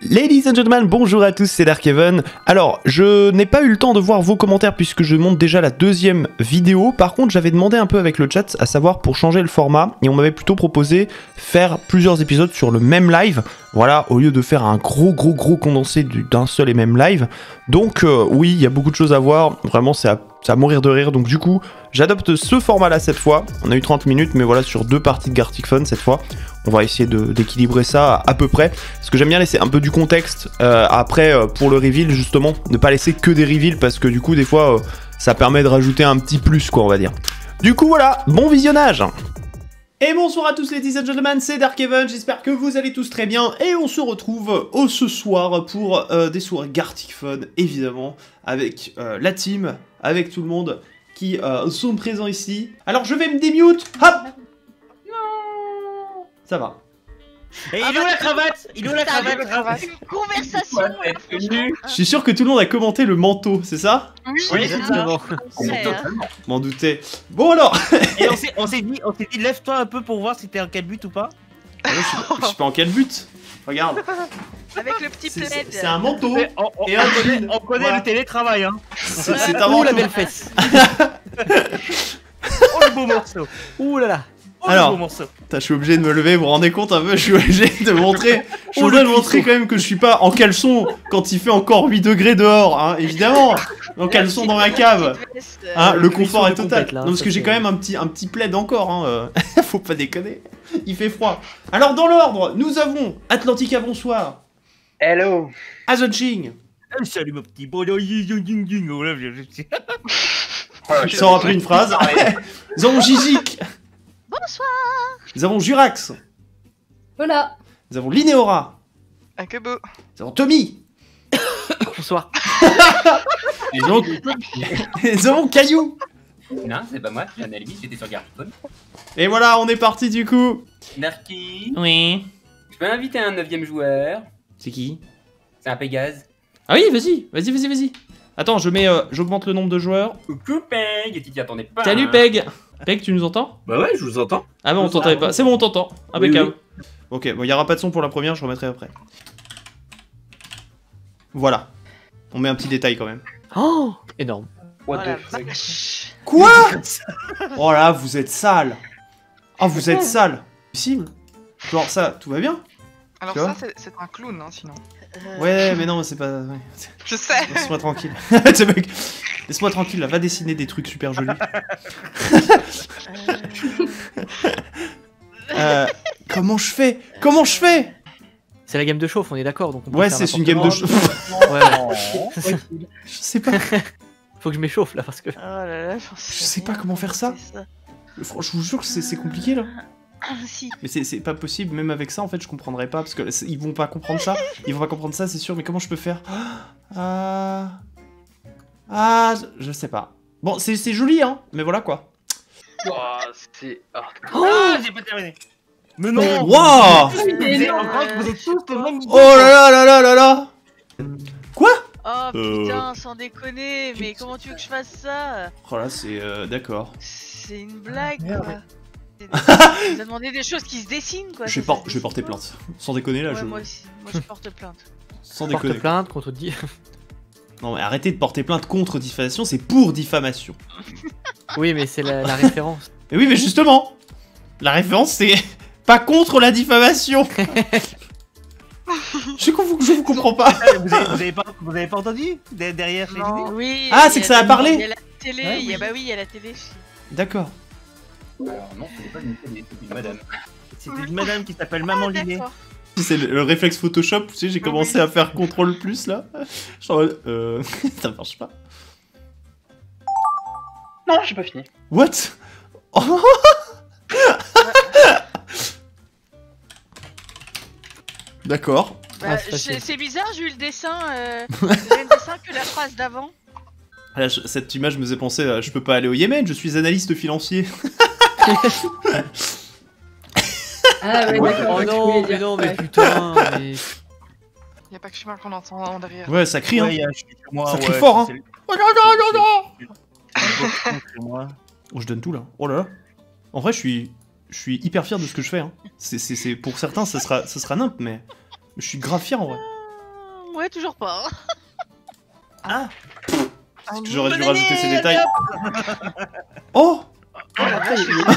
Ladies and gentlemen, bonjour à tous, c'est Darkeven. Alors, je n'ai pas eu le temps de voir vos commentaires puisque je monte déjà la deuxième vidéo. Par contre, j'avais demandé un peu avec le chat, à savoir pour changer le format, et on m'avait plutôt proposé faire plusieurs épisodes sur le même live. Voilà, au lieu de faire un gros condensé d'un seul et même live. Donc oui, il y a beaucoup de choses à voir, vraiment c'est à mourir de rire. Donc du coup, j'adopte ce format-là cette fois. On a eu 30 minutes, mais voilà, sur deux parties de Gartic Phone cette fois. On va essayer d'équilibrer ça à peu près. Parce que j'aime bien laisser un peu du contexte. Après, pour le reveal, justement, ne pas laisser que des reveals, parce que du coup, des fois, ça permet de rajouter un petit plus, quoi, on va dire. Du coup, voilà, bon visionnage. Et bonsoir à tous, ladies and gentlemen, c'est Darkeven, j'espère que vous allez tous très bien, et on se retrouve ce soir pour des soirées Gartic Phone, évidemment, avec la team, avec tout le monde qui sont présents ici. Alors je vais me démute, hop. Non. Ça va. Et il est où la cravate? Il est où la cravate? Une conversation. Je suis sûr que tout le monde a commenté le manteau, c'est ça? Oui, c'est ça. M'en doutais. Bon alors. Et on s'est dit, lève-toi un peu pour voir si t'es en quel but ou pas. Je suis pas en quel but. Regarde. Avec le petit plaid. C'est un manteau et un jean. On connaît Voilà. le télétravail, hein. C'est un Ouh manteau. la belle fesse. Oh le beau morceau. Ouh là là. Oh, Alors, le beau morceau. je suis obligé de me lever, vous vous rendez compte un peu, je suis obligé de montrer, quand même que je suis pas en caleçon quand il fait encore 8 degrés dehors, hein, évidemment, en caleçon dans ma cave, hein, le confort est total. Là, non, parce que j'ai quand même un petit plaid encore, hein, faut pas déconner, il fait froid. Alors dans l'ordre, nous avons Atlantica, bonsoir. Hello. Azonching. Salut mon petit beau. Sans rappeler une phrase. Nous avons Gigic. Bonsoir. Nous avons Jurax. Voilà. Nous avons Linéora. Un que beau. Nous avons Tommy. Bonsoir. Nous avons Caillou. Non, c'est pas moi, c'est un alibi, j'étais sur Gartic Phone. Et voilà, on est parti du coup. Narki, Oui. je peux inviter un 9ème joueur. C'est qui? C'est un Pégase. Ah oui, vas-y. Attends, j'augmente le nombre de joueurs. Coucou Peg, et tu t'y attendais pas. Salut hein. Peg. Peg, tu nous entends? Bah ouais, je vous entends. Ah bon, on t'entendait pas. C'est bon, on t'entend. Oui, Impeccable. Ok, bon, il y aura pas de son pour la première, je remettrai après. Voilà. On met un petit détail quand même. Oh, énorme. What Oh la the fuck. vache. Quoi? Oh là, vous êtes sale. Oh, vous êtes sale. Possible. Genre ça, tout va bien? Alors Tu vois ça, c'est un clown, hein, sinon. Ouais, mais non, c'est pas... ouais. Je sais. Laisse-moi tranquille. Laisse-moi tranquille, là, va dessiner des trucs super jolis. Comment je fais? C'est la game de chauffe, on est d'accord. Donc on peut Ouais, faire c'est une game de n'importe chauffe. quoi. Ouais. Je sais pas. Faut que je m'échauffe là parce que. Oh là là, Je sais pas comment faire ça. Franchement, je vous jure que c'est compliqué là. Ah, si. Mais c'est pas possible, même avec ça en fait, je comprendrais pas parce que ils vont pas comprendre ça. Ils vont pas comprendre ça, c'est sûr. Mais comment je peux faire? Je sais pas. Bon, c'est joli, hein. Mais voilà quoi. Oh, c'est hardcore. Oh, j'ai pas terminé. Mais non. Waouh! Vous êtes tous le même. Oh là. Quoi? Oh putain, sans déconner, mais comment tu veux que je fasse ça? Oh là, c'est d'accord. C'est une blague quoi. Tu as demandé des choses qui se dessinent quoi. Je vais porter plainte. Sans déconner là, Ouais, je. moi aussi, moi je porte plainte. Sans Porte déconner. plainte contre dit. Non mais arrêtez de porter plainte contre diffamation, c'est pour diffamation. Oui, mais c'est la référence. Mais oui, mais justement, la référence c'est pas contre la diffamation. je vous comprends pas. Vous avez pas entendu derrière chez Non, lui? oui. Ah, il y c'est que ça a parlé. Il y a la télé, Ouais, il y a, oui. bah oui, il y a la télé. D'accord. Alors non, ce n'est pas une télé, c'est une madame. C'était une madame qui s'appelle Maman Liné. D'accord. C'est le réflexe Photoshop, tu sais, j'ai commencé à faire contrôle plus là. Genre, ça marche pas. Non, j'ai pas fini. What? Oh. D'accord. Bah, Ah, c'est facile. c'est bizarre, j'ai eu le dessin, le même dessin que la phrase d'avant. Là, cette image me faisait penser, je peux pas aller au Yémen, je suis analyste financier. Ah ouais, d'accord. Oh je non, voulais mais dire. non, mais Ouais. putain. Mais... Y a pas que chez moi qu'on entend derrière. Ouais, ça crie, hein. Ouais, chez moi, Ça crie ouais, fort, hein. c'est le- Oh non, non. chez moi. Oh, je donne tout là. Oh là là. En vrai, je suis hyper fier de ce que je fais. Hein. C'est pour certains, ça sera nimp, mais je suis grave fier en vrai. Ouais, toujours pas. Ah, J'aurais dû rajouter ces détails. Oh! après,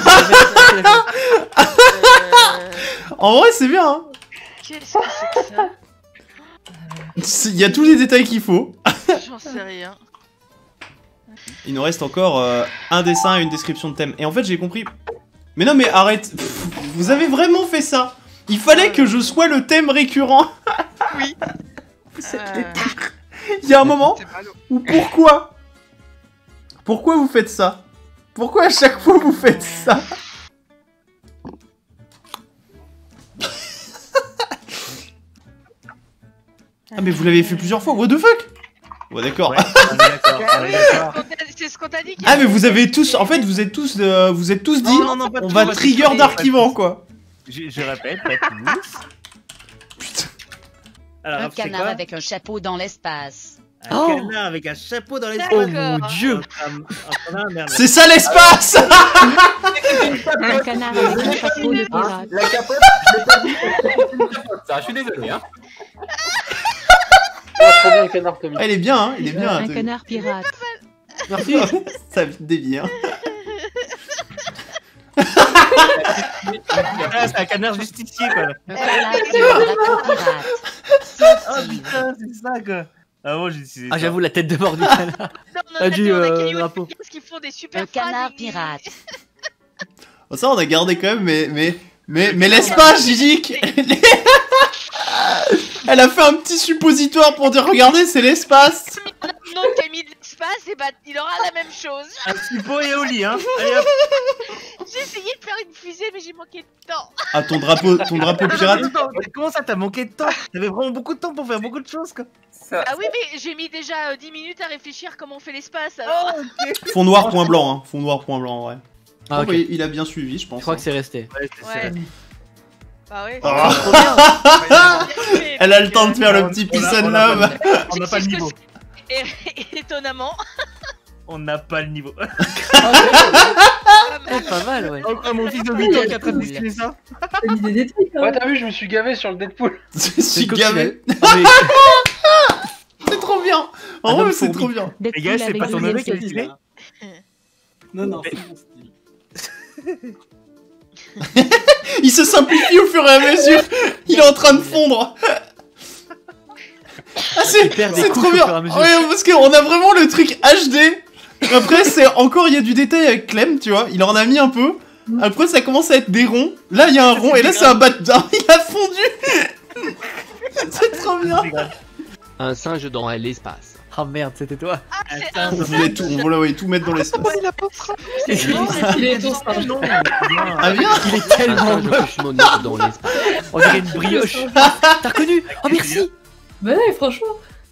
En vrai, c'est bien, hein. Qu'est-ce que c'est que ça? Il y a tous les détails qu'il faut. J'en sais rien. Il nous reste encore un dessin et une description de thème. Et en fait, j'ai compris. Mais non, mais arrête. Pff, vous avez vraiment fait ça. Il fallait que je sois le thème récurrent. Oui. Il y a un moment C'est ballot. où pourquoi vous faites ça? Pourquoi à chaque fois vous faites ça? Ah mais vous l'avez fait plusieurs fois, what the fuck? Ouais d'accord. Ouais, on est d'accord, on est d'accord. C'est ce qu'on t'a dit. Ah mais vous avez tous, en fait vous êtes tous dit, Non, non, pas on tous, va pas trigger tous. d'archivant quoi. Je répète, pas tous. Putain. Alors, Un c'est canard quoi? avec un chapeau dans l'espace. Un canard avec un chapeau dans les D'accord. Oh mon dieu! Merde. C'est ça l'espace. Un canard avec un chapeau de pirate. La capote, je l'ai pas dit. C'est une capote, ça, je suis désolé. Hein. Trop bien le canard, Tommy. Elle est bien, hein, il est bien. Un Tommy. canard pirate. Merci. Ça vite dévié. Hein. Ah, c'est un canard justicier quoi. Un canard qui raconte pirate. Oh putain, c'est ça quoi. Ah bon, j'ai décidé. Ah, j'avoue, la tête de mort du canard. Non, non, Ah, du, drapeau. Parce qu'ils font des super Un canard phrases, pirate. Oh, ça on a gardé quand même, mais l'espace, Gigic. Elle a fait un petit suppositoire pour dire regardez, c'est l'espace. Non, qui a mis de l'espace, et bah il aura la même chose. Un suppo et au lit, hein. Allez hop. J'ai essayé de faire une fusée, mais j'ai manqué de temps. Ah ton drapeau pirate. Attends, comment ça, t'as manqué de temps? T'avais vraiment beaucoup de temps pour faire beaucoup de choses quoi. Ah oui, mais j'ai mis déjà 10 minutes à réfléchir comment on fait l'espace. Alors... Oh, ok. Fond noir point blanc, hein. Fond noir point blanc, ouais. Ah, ok. Oh, bah, il a bien suivi, je pense. Je crois que c'est resté. Ouais, Ouais. Bah ouais. Ah. Trop bien. Elle a le temps de faire le petit peace and love. On n'a pas le niveau. Et étonnamment. On n'a pas le niveau. Oh, pas mal, ouais. Encore mon fils de 8 ans qui est en train de dessiner ça. T'as mis des détails quand Ouais, même. t'as vu, je me suis gavé sur le Deadpool. Je suis gavé. Ah, mais- C'est trop bien. Un En homme vrai, c'est fourmi. trop bien. Les gars, c'est pas ton neveu qui a dessiné? Non, non, Mais- c'est mon style. Il se simplifie au fur et à mesure. Il est en train de fondre. Ah, c'est perd des c'est couches trop au bien. fur et à mesure. Ouais, parce qu'on a vraiment le truc HD. Après, c'est encore, il y a du détail avec Clem, tu vois. Il en a mis un peu. Après, ça commence à être des ronds. Là, il y a un rond. Et là, c'est un batteur. Il a fondu. C'est trop bien. Un singe dans l'espace. Ah merde, c'était toi. On voulait tout mettre dans l'espace. Il est ton singe. Non, Ah, bien. Il est Un tellement singe moche. cosmonaute dans l'espace. On dirait une brioche. T'as reconnu? Oh merci. Bah ouais, franchement.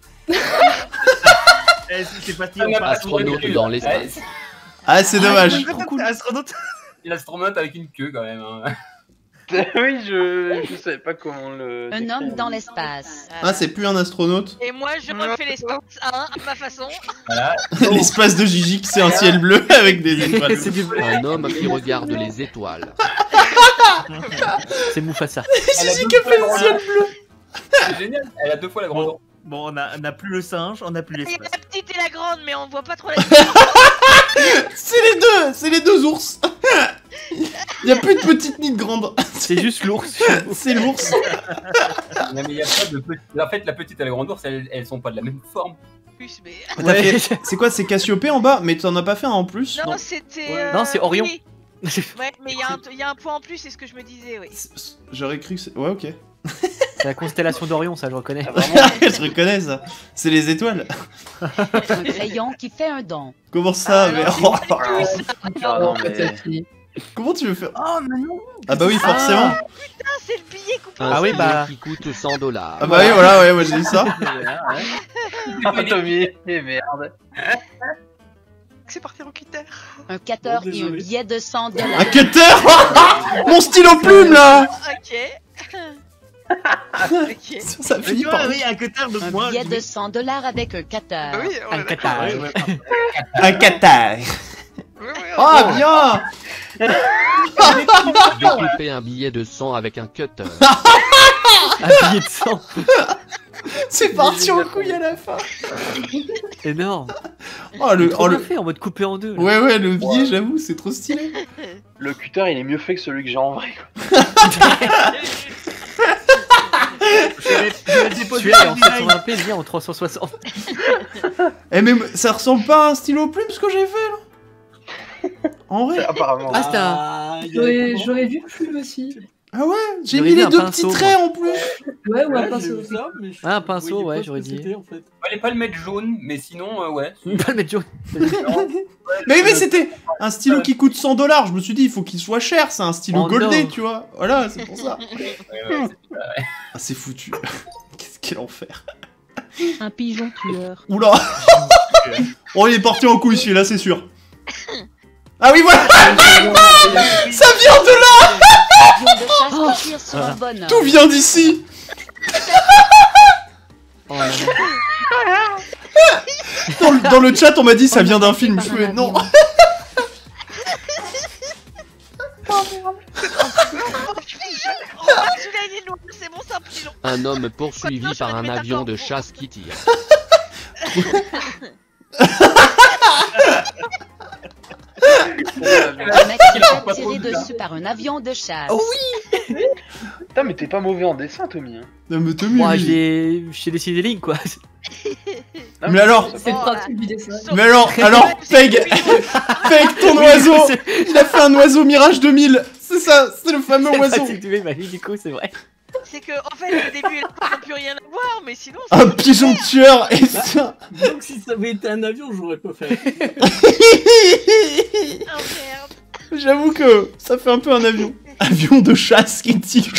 c'est pas si on parle. Astronaute dans l'espace. Ah, c'est dommage. Astronaute. Il astronaute avec une queue quand même. Hein. Oui, je savais pas comment le. Un décrire. homme dans l'espace. Ah, c'est plus un astronaute. Et moi, je refais l'espace à ma façon. Voilà. L'espace de Gigi, c'est un ciel bleu avec des étoiles. C'est du Un homme qui regarde les étoiles. C'est Mufasa. Gigi qui a fait le ciel bleu. C'est génial. Elle a 2 fois la grandeur. Bon, on a plus le singe, on a plus Il y a l'espace. la petite et la grande, mais on voit pas trop la différence. C'est les deux ours. Il y a plus de petite ni de grande. C'est juste l'ours. C'est l'ours. Non, mais il y a pas de petit. En fait, la petite et la grande ours, elles sont pas de la même forme. Plus, mais... T'as fait- C'est quoi, c'est Cassiopée en bas? Mais t'en as pas fait un en plus? Non, c'était... Ouais. Non, c'est Orion. oui. Ouais, mais il y a un point en plus, c'est ce que je me disais, oui. J'aurais cru que c'est... Ouais, ok. C'est la constellation d'Orion, ça je reconnais. Je reconnais ça. C'est les étoiles. Un crayon qui fait un don. Comment ça, mais... Ah non, mais. Comment tu veux faire? Oh, mais non. Ah bah oui, forcément. Ah, c'est le billet coupé. Un Ah oui, stylo bah. qui coûte $100. Ah bah oui, voilà, ouais, moi j'ai dit ça. Ah, Tommy, eh merde. C'est parti en cutter. Un cutter et un billet de $100. Un cutter. Mon stylo plume là. Ok. Ok. Ça finit par... Oui, un cutter de Un moi. billet de $100 avec un cutter. Bah oui, on Un est d'accord. Qatar. Un cutter. Oui, oui, Ah bien. Découper un billet de 100 avec un cutter. Un billet de sang. C'est parti en couille à la fin. Énorme. Oh, le, Trop oh, bien le... fait en mode coupé en deux. Là. Ouais, le billet, j'avoue, c'est trop stylé. Le cutter, il est mieux fait que celui que j'ai en vrai. Quoi. Tu es en 80p, il vient en 360. Eh mais ça ressemble pas à un stylo plume ce que j'ai fait là. En vrai. Apparemment. Ah, c'était un. J'aurais vu plume aussi. Ah ouais, j'ai J'aurais mis dit les un deux pinceau, petits traits moi. en plus. Ouais, ou un pinceau. Ah, un pinceau, ouais, j'aurais dit. Fallait pas le mettre jaune, mais sinon, ouais. Pas le mettre jaune. Mais c'était un stylo qui coûte 100 $. Je me suis dit, il faut qu'il soit cher. C'est un stylo Oh goldé, non. tu vois. Voilà, c'est pour ça. Ouais, Ah, c'est foutu. Qu'est-ce qu'il enfer. Un pigeon tueur. Oula. Oh, il est parti en couille celui-là, c'est sûr. Ah oui, voilà. Ça vient de là. Avion de chasse qui tire sur un bonhomme. Tout vient d'ici. Oh, là, là. Dans le chat, on m'a dit ça vient d'un film. Je fais non. Celui-là, il est lourd, c'est bon, c'est un petit long. Un homme poursuivi par un avion de chasse qui tire. Un mec qui est tiré dessus par un avion de chasse. Oh Putain, mais t'es pas mauvais en dessin, Tommy. Hein. Non, mais Tommy, Moi, oui. j'ai dessiné des lignes, quoi. Non, Mais alors ça C'est va. le pratique du dessin. Mais alors, Peg, ton oiseau, il a fait un oiseau Mirage 2000. C'est ça, c'est le fameux oiseau. C'est du ma vie, du coup, c'est vrai. C'est que, en fait, au début, il n'a plus rien à voir, mais sinon. Un pigeon tueur et ça. Donc si ça avait été un avion, j'aurais pas fait. Oh merde. J'avoue que ça fait un peu un avion. Avion de chasse qui tire.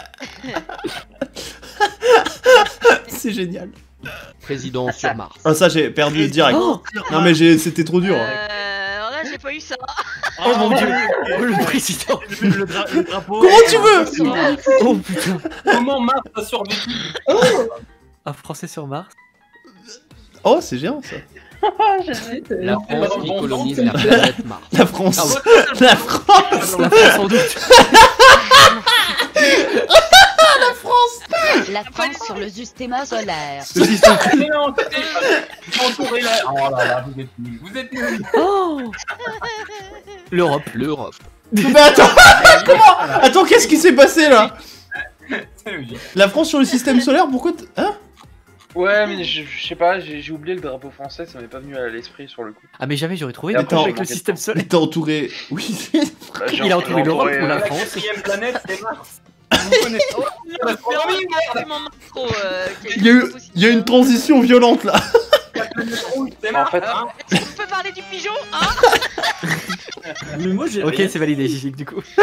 C'est génial. Président sur Mars. Ah ça j'ai perdu direct. Oh Non mais j'ai trop dur. Alors là, j'ai pas eu ça. Oh mon dieu. Oh, le président. Le drapeau. Comment tu veux? Oh putain. Comment Mars a survécu? Un Français sur Mars. Oh c'est géant ça. La France qui colonise la planète Mars. La France. Ah ouais. La France. La France sans doute. La France sur le système solaire. Mais non, c'était entouré là. Oh là là, vous êtes nuls. Vous êtes nuls. Oh. L'Europe. L'Europe. Mais attends, comment? Attends, qu'est-ce qui s'est passé là? C'est logique. La France sur le système solaire, pourquoi hein? Ouais, mais je sais pas, j'ai oublié le drapeau français, ça m'est pas venu à l'esprit sur le coup. Ah mais jamais j'aurais trouvé Et des après, trucs j'ai avec le manqué système de temps. solaire. T'es entouré. Oui. Bah, Il a entouré l'Europe ou la La France. quatrième planète, c'est Mars. Vous connaissez l'astronomie, Il y a une transition violente là. la planète rouge, c'est En Mars. fait, hein. Est-ce qu'on peut parler du pigeon, hein? Mais moi j'ai. Ok, c'est validé, Gigi, du coup.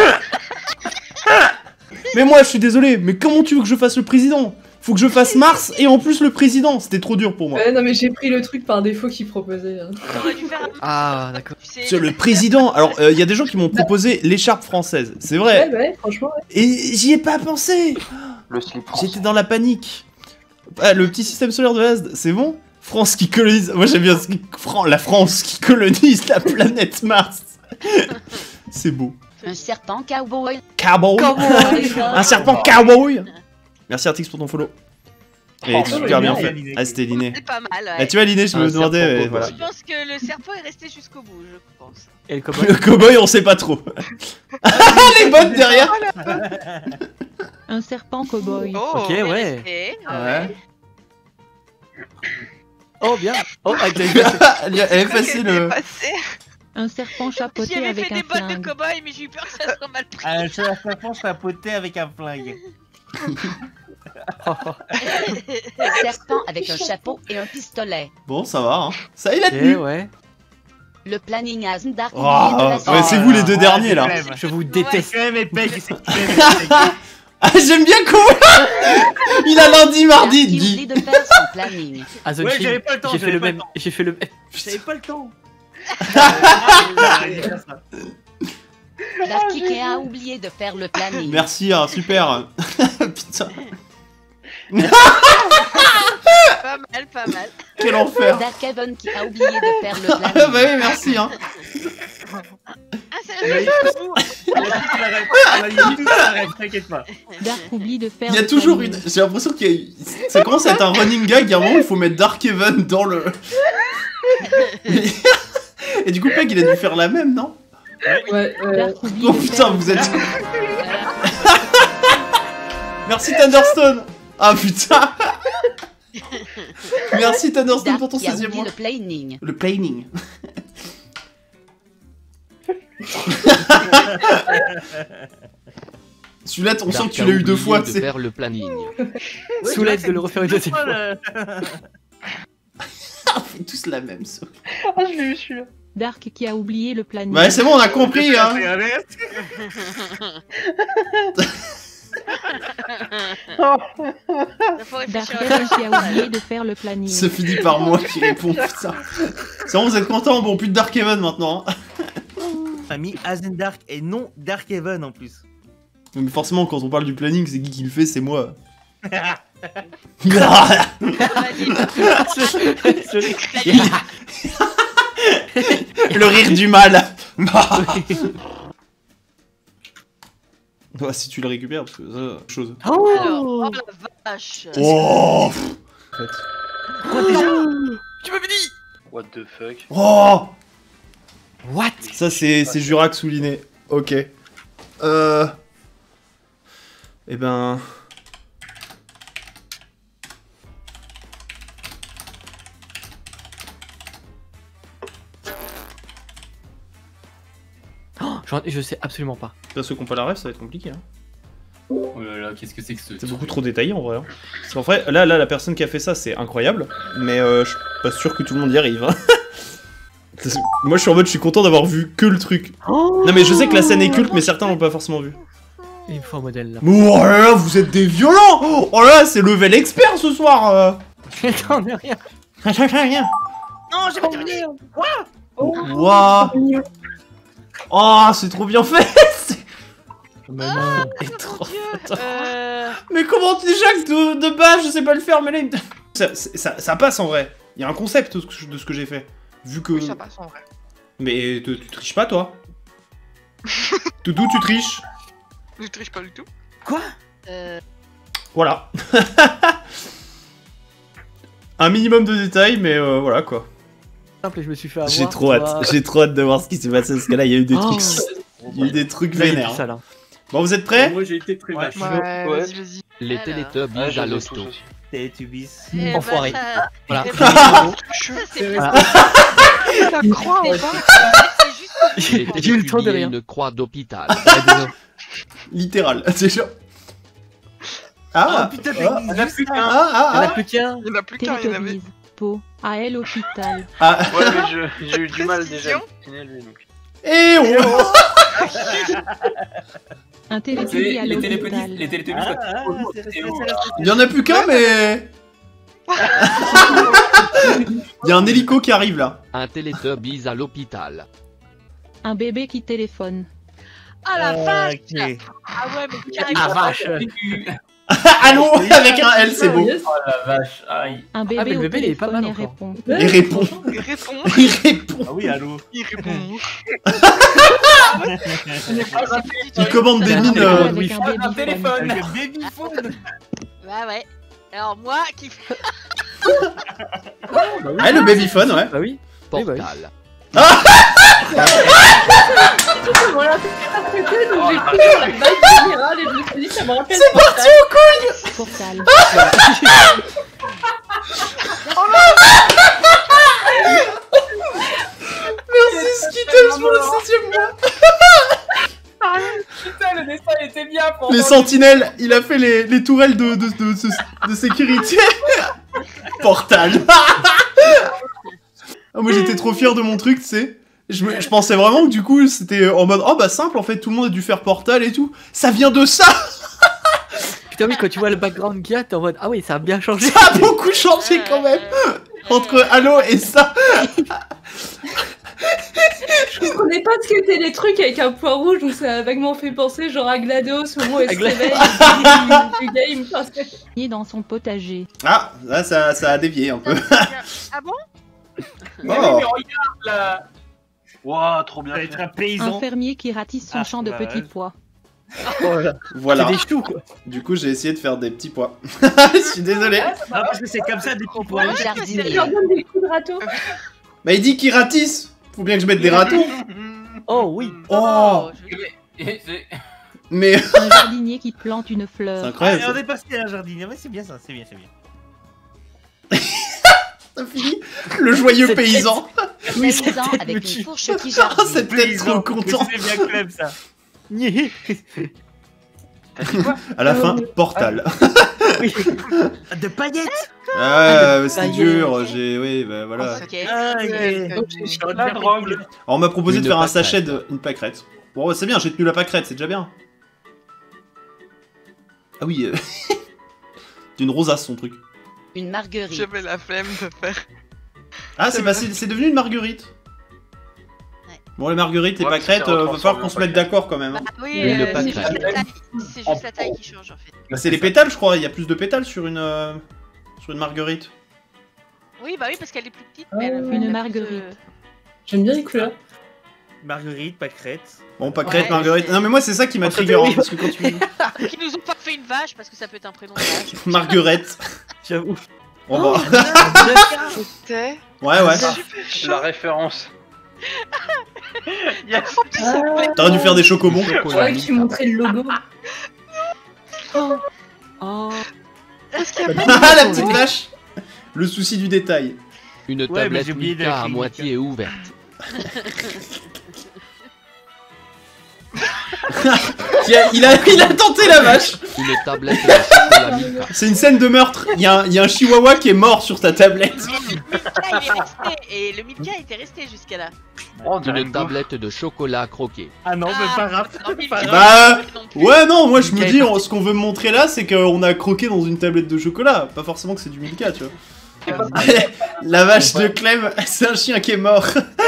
Mais moi je suis désolé, mais comment tu veux que je fasse le président? Faut que je fasse Mars et en plus le président. C'était trop dur pour moi. Ouais, non, mais j'ai pris le truc par défaut qu'il proposait. Hein. T'aurais dû faire un. Ah d'accord. Tu sais, Sur le président. Alors il y a des gens qui m'ont proposé l'écharpe française. C'est vrai. Ouais, franchement, ouais. Et j'y ai pas pensé. le slip français. J'étais dans la panique. Ah, le petit système solaire de Asd, c'est bon? France qui colonise. Moi j'aime bien la France qui colonise la planète Mars. C'est beau. Un serpent cowboy. Cowboy. Un serpent cowboy. Merci Artix pour ton follow. Et Oh, super bien ouais, fait. Ah c'était Liné. c'est pas mal, Ah ouais. tu vois Liné, je me Un demandais. serpent Voilà. Je pense que le serpent est resté jusqu'au bout, je pense. Et le cowboy. Le cowboy on sait pas trop. Les bottes derrière. Un serpent cow-boy. Oh, Ok, il est ouais. resté, Ouais. Oh bien. Oh avec Elle est facile. Un serpent J'y chapeauté avais avec fait un des bottes de flingue. cow-boy, mais j'ai eu peur que ça soit mal pris. Un serpent chapeauté avec un flingue. Serpent avec un chapeau et un pistolet. Bon ça va hein. Ça il a Ok, tenu. ouais. Le planning asthme d'arc Oh, de la ouais, Suisse. c'est vous les deux derniers là. Je vous déteste. C'est quand même épais, c'est quand même épais. Ah j'aime bien comment il a lundi, mardi, Qui dit. oublie de faire son planning. À Zone Ouais, Chill, j'avais pas le temps, j'ai fait j'avais le pas le même. temps. J'ai fait le même. J'avais pas le temps. L'Arkikea a oublié de faire le planning. Merci, hein, super. Putain, Pas mal, pas mal. quel enfer. Dark Heaven qui a oublié de faire le Ah planning. bah oui, merci hein. Ah, c'est T'inquiète pas. Dark oublie de faire. Il y a le toujours planning. une. J'ai l'impression qu'il y a. Ça commence à être un running gag. Il y a un moment où il faut mettre Dark Even dans le. Et du coup, Peg, il a dû faire la même, non? Ouais, Dark oublie Oh de putain, faire- vous êtes. Merci Thunderstone. Ah putain. Merci Thunderstone pour ton Dark qui a 16e oublié mois. le planning. Le planning. Celui-là, on sent que tu l'as eu 2 fois, tu sais. faire le planning. Soulève de le refaire une deuxième fois. On fait tous la même, ça. Ah, je l'ai eu celui-là. Dark qui a oublié le planning. Ouais, c'est bon, on a compris, hein. Dark qui a oublié de faire le planning. Ça finit par moi qui réponds, putain. C'est bon, vous êtes contents? Bon, plus de Dark Even maintenant. Hein. On a mis Azendark et non Darkhaven en plus. Mais forcément, quand on parle du planning, c'est qui le fait? C'est moi. Le rire du mal. Bah, si tu le récupères, parce que ça, chose. Alors, oh la vache. Oh. Quoi déjà? Tu m'avais dit. What the fuck? Oh. What? Ça, c'est Jurac souligné. Ok. Eh ben... Je sais absolument pas. Là, ceux qui n'ont pas la ref, ça va être compliqué. Hein. Oh là là, qu'est-ce que c'est que ce C'est beaucoup trop détaillé en vrai. Hein. Parce qu'en vrai, là, la personne qui a fait ça, c'est incroyable. Mais je suis pas sûr que tout le monde y arrive. Hein. Moi, je suis en mode, je suis content d'avoir vu que le truc. Oh, Non, mais je sais que la scène est culte, mais certains l'ont pas forcément vu. il me faut un modèle là. Mais oh là là, vous êtes des violents! Oh là là, c'est level expert ce soir! J'en ai rien. Rien. Non, j'ai pas terminé. Waouh! Oh, c'est trop bien fait! Ah, C'est trop... Dieu, Mais comment déjà que de base je sais pas le faire, mais là... Ça passe en vrai. Il y a un concept de ce que j'ai fait. Vu que... Oui, ça passe en vrai. Mais tu triches pas, toi? Doudou, tu triches? Je triche pas du tout. Quoi? Voilà. Un minimum de détails, mais voilà quoi. Simple, et je me suis fait avoir. J'ai trop hâte de voir ce qui s'est passé parce que là il y a eu des trucs. Il y a eu des trucs vénères. Ça, là. Bon, vous êtes prêts? Moi j'ai été très vache. Ouais, vas-y, vas-y. Les Alors. Teletubbies à l'hosto. Teletubbies. Eh Enfoiré. bah, Voilà. c'est Voilà. Ça croit ou pas? c'est juste Les J'ai eu le temps de Teletubbies rien. une croix d'hôpital. Littéral, c'est genre. Oh Ah! putain, Ah, t'as plus Il y en a plus qu'un. Il y en a plus qu'un, il y en avait. Télétobies. Po. À elle hôpital. Ah! Ouais, mais j'ai eu du mal déjà. à dessiner lui, donc. Eh oh! Un télétubie à Les l'hôpital. Télétubbies, Il y en a plus qu'un, mais. Il y a un hélico qui arrive là. Un Teletubbies à l'hôpital. Un bébé qui téléphone. Ah la vache. Ok. Ah ouais, mais Ah carrément. vache. Allô? Avec un L, c'est beau. Oh la vache, aïe. Un bébé mais le au bébé, il est pas téléphone mal et encore. répond. Il répond. Il répond. Il répond. Ah oui, allô. Il répond. Il commande des Un mines. bébé avec un Un babyphone. téléphone. Avec le babyphone. Bah ouais. Alors moi qui fais. Ah, le babyphone, ouais. Bah oui. Oui, bah oui. Portal. Voilà, c'est interprété, donc j'ai pris sur la base générale et je me suis dit ça me rappelle. C'est parti au couille! Portal. Merci Skittles pour le 7ème mois. Putain, le dessin était bien pour Les sentinelles, il a fait les tourelles de sécurité. Portal. Ah, moi j'étais trop fier de mon truc, tu sais. Je pensais vraiment que du coup c'était en mode oh bah simple en fait, tout le monde a dû faire Portal et tout. Ça vient de ça. Putain, oui, quand tu vois le background qu'il y a, t'es en mode ah oui, ça a bien changé. Ça a beaucoup changé quand même. Entre Halo et ça. Je comprenais pas ce qu'étaient les trucs avec un point rouge, donc ça a vaguement fait penser genre à GLaDOS au moment où elle se réveille du game. Parce que... Il est dans son potager. Ah, là ça a dévié un peu. Ah bon? Mais Oh. oui, mais regarde là. Waouh, trop bien. Ça va être un paysan. Un fermier qui ratisse son champ de petits pois. Voilà. C'est des choux, quoi. Du coup, j'ai essayé de faire des petits pois. Je suis désolé. Non, parce que c'est comme ça des petits pois. Il leur donne des coups de râteau. Bah, il dit qu'il ratisse. Faut bien que je mette des râteaux. Oh oui. Oh. Mais. Un jardinier qui plante une fleur. C'est incroyable. On est passé à un jardinier. Ouais, c'est bien ça, c'est bien, c'est bien. Ça finit. Le joyeux paysan. Oui, avec une fourche qui jardine. Oh, cette tête trop content. C'est bien Clem ça. À la fin, Portal. De paillettes. Ah, c'est dur. J'ai, oui, bah voilà. La drogue. Alors, on m'a proposé Une de faire un pâquerette. sachet d'une pâquerette. Bon, c'est bien. J'ai tenu la pâquerette, c'est déjà bien. Ah oui. D'une rosace son truc. Une marguerite. J'avais la flemme de faire. Ah, c'est passé, c'est devenu une marguerite. Bon, les marguerites, les Ouais, pâquerettes, ça va transforme falloir en qu'on se mette pâquerette. d'accord quand même. Hein. Oui, Une c'est pâquerette. juste la taille. C'est juste la taille qui change en fait. Bah, c'est les pétales, je crois. Il y a plus de pétales sur une marguerite. Oui, bah oui, parce qu'elle est plus petite. Mais elle a Une plus, marguerite. J'aime bien les couleurs. Marguerite, pâquerette. Bon, pâquerette, Ouais, marguerite. c'est- Non, mais moi, c'est ça qui m'a En fait, trigger, hein, oui. parce que quand tu Qui nous ont pas fait une vache parce que ça peut être un prénom de vache. Marguerite. J'avoue. On va. C'était. Ouais, ouais. La référence. Yes. T'aurais dû faire des chocobons. Ouais, que tu montrais le logo. Oh. Est-ce qu'il y a pas Ah, la petite vache. Le souci du détail. Une mais tablette j'ai oublié Mika à d'écrire moitié ouverte. Il a tenté la vache. Une tablette de chocolat Mika. C'est une scène de meurtre. Il y a un chihuahua qui est mort sur ta tablette. Milka, il est resté. Et le Milka était resté jusqu'à là. Oh, dirait Une une tablette de chocolat croqué. Ah non, mais pas grave. Non, Milka, Pas grave. Bah, non plus. ouais, non, moi je me dis, ce qu'on veut me montrer là, c'est qu'on a croqué dans une tablette de chocolat. Pas forcément que c'est du Milka, tu vois. La vache de Clem, c'est un chien qui est mort.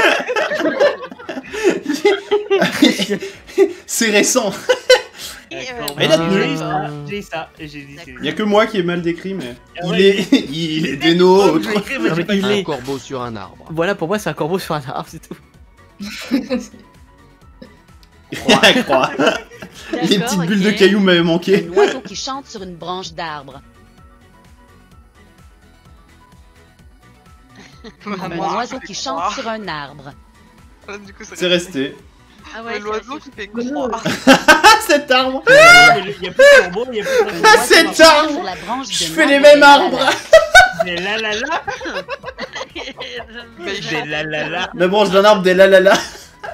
C'est récent. Mais là, J'ai ça. J'ai dit. Il y a que moi qui ai mal décrit, mais Ah il ouais, est des nôtres. Non, mais il Un est. corbeau sur un arbre. Voilà, pour moi, c'est un corbeau sur un arbre, c'est tout. La croix. Les D'accord, petites bulles de ok. cailloux m'avaient manqué. Un oiseau qui chante sur une branche d'arbre. Un oiseau qui chante sur un arbre. Du coup, C'est resté. Ah ouais, l'oiseau qui fait croire. Cet arbre. Il y a plus de corbeau, il y a plus de corbeau. Cet Sur arbre. la branche Je de fais les l'arbre mêmes de arbres. Des la la la. Des la la la. La branche d'un arbre des la la la.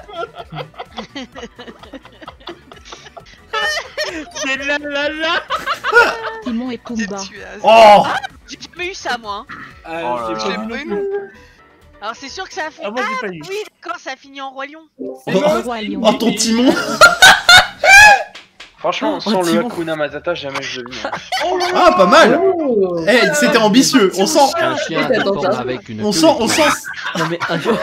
Des la la la. Timon et Pumba. Oh. J'ai jamais eu ça, moi. Oh là J'ai là. jamais eu non plus. Alors c'est sûr que ça a fait. Ah, moi, j'ai pas eu. Oui, d'accord, ça a fini en Roi Lion. Le roi lion. Oh ton Timon. Franchement, sans le Timon. Hakuna Matata, jamais je l'ai vu. hein. Ah, pas mal. Oh. Eh, c'était ambitieux. On sent. Un chien qui Attends, forme attends. avec une On queue sent. On étroite. sent. Non, mais un jour.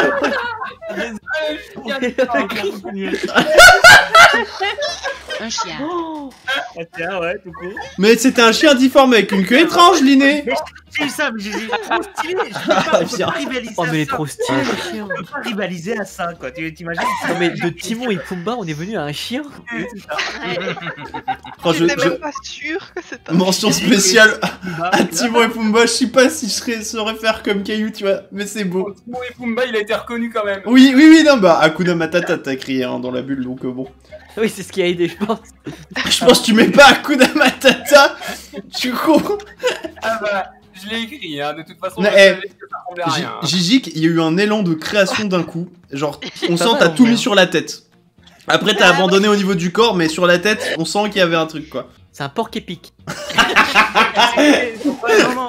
Un chien. Ah, tiens, ouais, tout court. Mais c'était un chien difforme avec une queue étrange, Liné. J'ai eu ça, mais j'ai dit trop stylé. Je peux pas rivaliser Oh, mais il est à ça. trop stylé, le chien. Je peux pas rivaliser à ça, quoi. T'imagines? Non, mais de Timon et Pumba, on est venu à un chien. Oh, J'étais même pas sûr que c'était un Mention spéciale à Timon et Pumba. Je sais pas si je saurais faire comme Caillou, tu vois. Mais c'est beau. Timon et Pumba, il a été reconnu quand même. Oui, oui, oui, non, bah, Hakuna Matata, t'as crié hein, dans la bulle, donc bon. Oui, c'est ce qui a aidé, je pense. Je pense que tu mets pas Hakuna Matata. Tu con. Ah bah, je l'ai écrit, hein. De toute façon, Mais, je savais que ça ressemblait à rien. hein. Gigik, il y a eu un élan de création d'un coup. Genre, on sent Pas mal, t'as en tout vrai, mis hein. sur la tête. Après, t'as abandonné au niveau du corps, mais sur la tête, on sent qu'il y avait un truc, quoi. C'est un porc épique. Ouais, vraiment,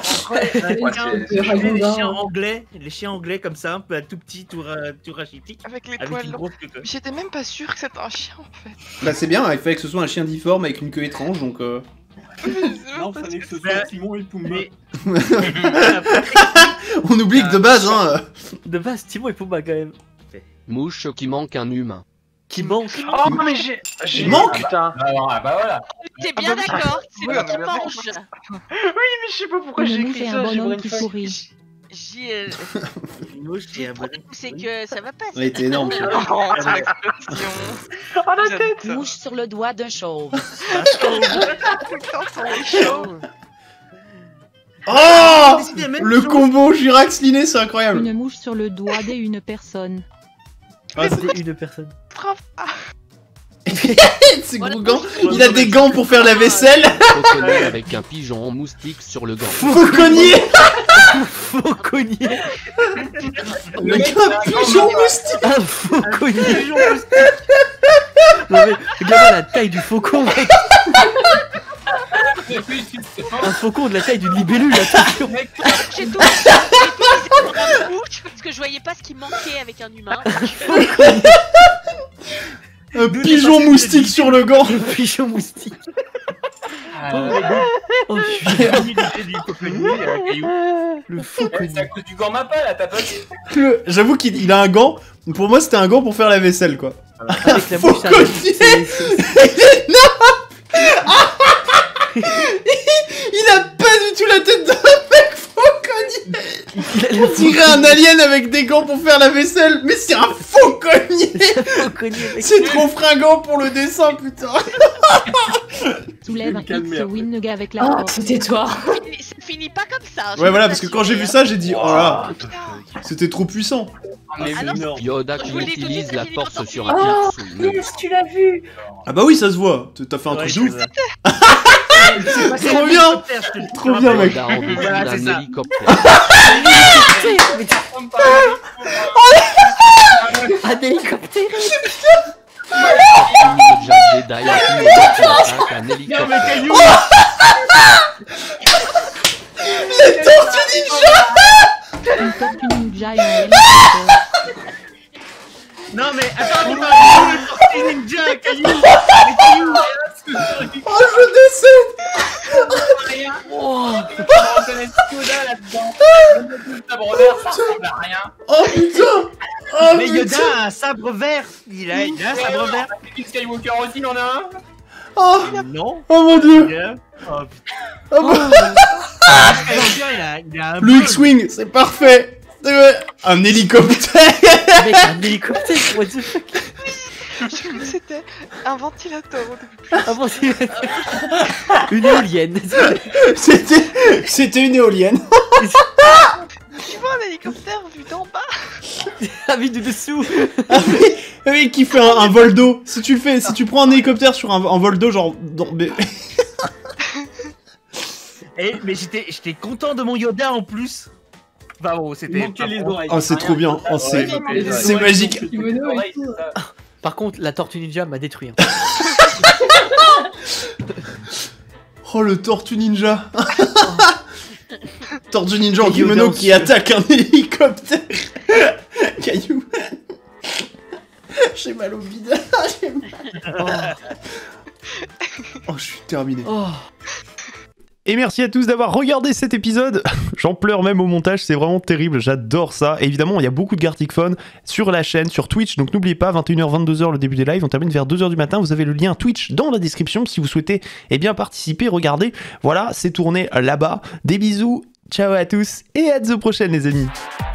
Ouais, les chiens anglais comme ça, un peu tout petit, tout rachitique, Avec les avec poils une longs. grosse queue. Mais j'étais même pas sûr que c'était un chien en fait. Bah, c'est bien, il fallait que ce soit un chien difforme avec une queue étrange, donc. Non, fallait que ce soit Timon et Pumba. On oublie que de base, hein. De base, Timon et Pumba, quand même. Mouche qui manque un humain. Qui manque. Oh, mais j'ai. manque. Putain. Ah non, ah bah voilà. T'es bien d'accord, c'est Ouais, moi qui mais mange. Oui, mais je sais pas pourquoi Une j'ai mouche écrit et ça. un j'ai bonhomme brain qui fuck. sourit. C'est que ça va pas. Elle était énorme. Mouche sur le doigt d'un chauve. Oh, le combo Jirax-Liné, c'est incroyable. Une mouche sur le doigt d'une personne. Ah, c'est une personne. C'est gros gants. Il a des gants pour faire la vaisselle. Fauconnier avec un pigeon moustique sur le gant. Fauconnier. Fauconnier. Le gars pigeon moustique. Un fauconnier. Non mais regarde la taille du faucon, mec. Un faucon de la taille d'une libellule, attention. J'ai tout pour un mouche parce que je voyais pas ce qui manquait avec un humain. Un pigeon moustique sur le gant. Un pigeon moustique. Oh, je suis gagné du fauconnier, Caillou. Le fauconnier. C'est à cause du gant Mappa là, t'as pas vu? J'avoue qu'il a un gant. Pour moi, c'était un gant pour faire la vaisselle, quoi. Avec la bouche, Fauconnier. Il a pas du tout la tête d'un mec fauconnier. On dirait un alien avec des gants pour faire la vaisselle, mais c'est un fauconnier. C'est trop fringant pour le dessin, putain. Soulève un X Winnegar avec la force. C'était toi. Ça finit pas comme ça. Ouais, voilà, parce que quand j'ai vu ça, j'ai dit, oh là, c'était trop puissant. Yoda qui utilise la force sur un Oh, X. yes, tu l'as vu. Ah bah oui, ça se voit. T'as fait un truc de ouf. C'est Trop bien. Trop bien, mec. Yoda en dessous Voilà, c'est d'un ça. hélicoptère. Un hélicoptère. Ninja Jedi attaque un hélicoptère. Les tortues ninja. Une tortue ninja et un hélicoptère. Non mais attends, on va le tortue ninja, Caillou. Mais Caillou. Oh, je décède. Rien. Oh, on reconnaît Yoda là-dedans. Le sabre vert, ça ressemble à rien. Oh putain. Oh Mais Yoda putain. a un sabre vert. Il a un sabre vert. Skywalker aussi, il en a un. Oh. Non. Oh mon dieu. Oh Oh, bon. Skywalker, il a un. Le X-Wing, c'est parfait. Un hélicoptère. Avec un hélicoptère, what the fuck. Je crois que c'était un ventilateur au début. Un ventilateur. Une éolienne. C'était une éolienne. Tu vois un hélicoptère vu d'en bas. Ah oui, du dessous. Ah oui, qui fait un vol d'eau. Si tu prends un hélicoptère sur un vol d'eau, genre... Mais j'étais content de mon Yoda en plus. Bah bon, c'était. Oh, c'est trop bien. Oh, c'est magique. Par contre, la tortue ninja m'a détruit. Oh, le tortue ninja. Tortue ninja en kimono qui attaque un hélicoptère. Caillou. J'ai mal au bide. Oh, je suis terminé. Oh. Et merci à tous d'avoir regardé cet épisode. J'en pleure même au montage, c'est vraiment terrible, j'adore ça. Et évidemment, il y a beaucoup de Gartic Phone sur la chaîne, sur Twitch, donc n'oubliez pas, 21h, 22h le début des lives, on termine vers 2h du matin, vous avez le lien Twitch dans la description si vous souhaitez bien participer, regardez. Voilà, c'est tourné là-bas. Des bisous, ciao à tous et à la prochaine les amis.